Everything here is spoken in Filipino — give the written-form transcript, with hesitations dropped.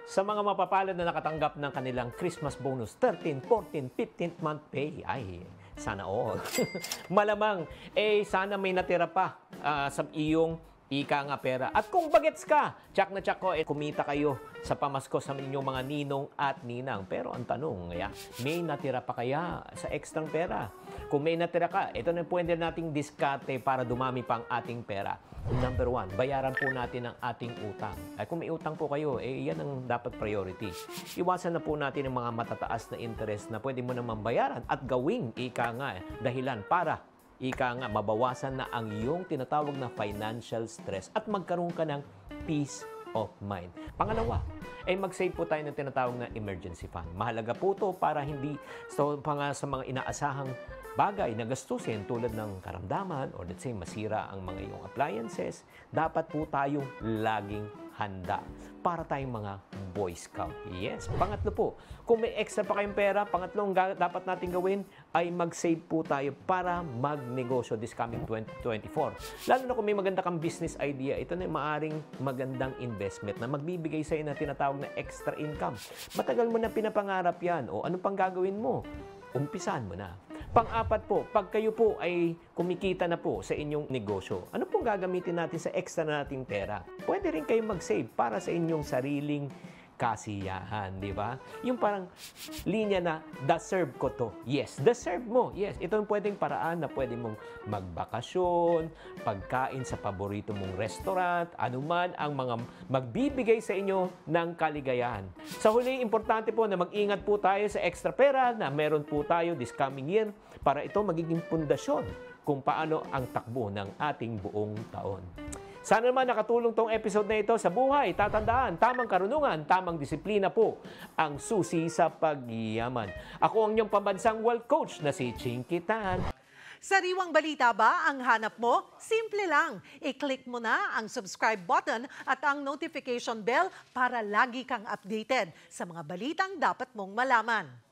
Sa mga mapapalad na nakatanggap ng kanilang Christmas bonus, 13, 14, 15th month pay, ay, sana all. Malamang, sana may natira pa sa iyong ika nga pera. At kung bagets ka, tsak na tsak ko, kumita kayo sa pamasko sa inyong mga ninong at ninang. Pero ang tanong, may natira pa kaya sa ekstrang pera? Kung may natira ka, ito na pwede nating diskarte para dumami pa ang ating pera. Number 1, bayaran po natin ang ating utang. Ay, kung may utang po kayo, yan ang dapat priority. Iwasan na po natin ang mga matataas na interest na pwede mo naman bayaran at gawing dahilan para mabawasan na ang iyong tinatawag na financial stress at magkaroon ka ng peace of mind. Pangalawa, mag-save po tayo ng tinatawag na emergency fund. Mahalaga po ito para hindi sa mga inaasahang bagay na gastusin tulad ng karamdaman or let's say masira ang mga iyong appliances, dapat po tayong laging handa para tayong mga Boy Scout. Yes. Pangatlo po, kung may extra pa kayong pera, pangatlong dapat natin gawin ay mag-save po tayo para magnegosyo this coming 2024. Lalo na kung may maganda kang business idea, ito na yung maaring magandang investment na magbibigay sa iyo na tinatawag na extra income. Matagal mo na pinapangarap yan o ano pang gagawin mo? Umpisan mo na. Pang-apat po, pag kayo po ay kumikita na po sa inyong negosyo, ano pong gagamitin natin sa extra na nating pera? Pwede rin kayo mag-save para sa inyong sariling kasiyahan, di ba? Yung parang linya na, deserve ko to. Yes, deserve mo. Yes, ito yung pwedeng paraan na pwede mong magbakasyon, pagkain sa paborito mong restaurant, anuman ang mga magbibigay sa inyo ng kaligayahan. Sa huli, importante po na mag-ingat po tayo sa extra pera na meron po tayo this coming year para ito magiging pundasyon kung paano ang takbo ng ating buong taon. Sana naman nakatulong tong episode na ito sa buhay. Tatandaan, tamang karunungan, tamang disiplina po ang susi sa pagyaman. Ako ang inyong pambansang wealth coach na si Chinky Tan. Sariwang balita ba ang hanap mo? Simple lang. I-click mo na ang subscribe button at ang notification bell para lagi kang updated sa mga balitang dapat mong malaman.